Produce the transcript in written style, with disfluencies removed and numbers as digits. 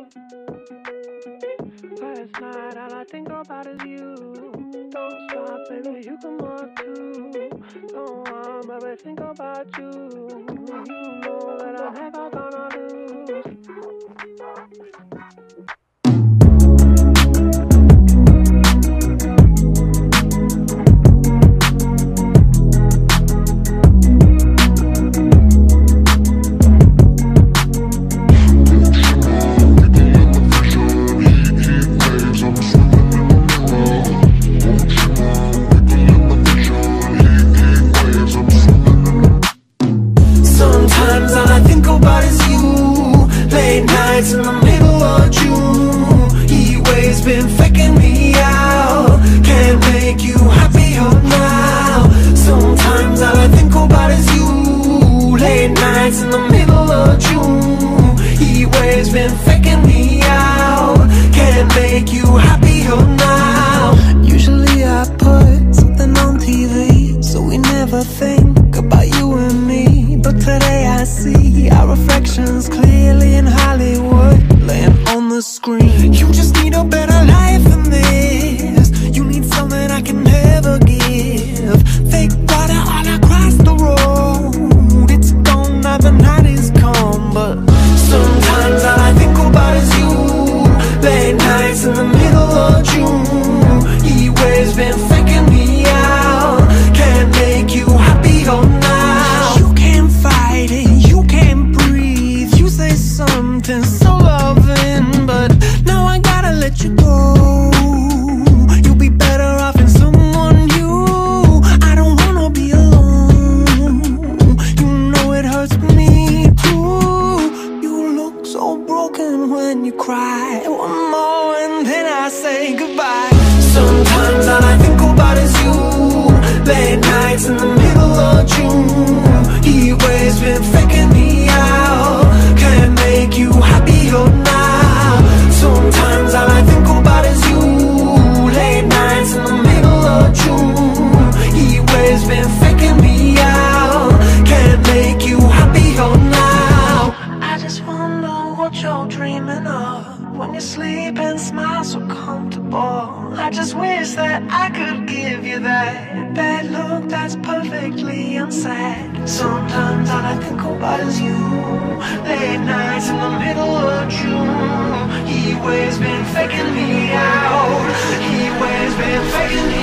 Last night all I think about is you. Don't stop, baby, you can walk too. Don't want, baby, think about you. You know that I'm never gonna lose. Sometimes all I think about is you. Late nights in the middle of June. Heat waves been faking me out. Can't make you happier now. Sometimes all I think about is you. Late nights in the middle of June. Heat waves been faking me out. Can't make you happier now. Usually I put something on TV, so we never think about you and me. But today I see our reflections clearly in Hollywood, laying on the screen. You just need a better life than this. You need something I can never give. Fake water all across the road. It's gone now, the night is come. But sometimes all I think about is you. Late nights in the middle of June. Heat waves been faking me out. Can't make you happier now. You can't fight it, you can't breathe. You say something so loving, but now I gotta let you go. You'll be better off in someone new. I don't wanna be alone. You know it hurts me too. You look so broken when you cry. One more and then I say goodbye. Sometimes all I think about is you. Late nights in the middle of June. Heat waves been faking me out. Can't make you happier now. Sometimes all I think about is you. Late nights in the middle of June. Heat waves been faking me out. Can't make you happier now. I just wonder what you're dreaming of when you sleep and smile so comfortable. I just wish that I could give you that bad look that's perfectly unsaid. Sometimes all I think about is you. Late nights in the middle of June. Heat waves been faking me out. Heat waves been faking me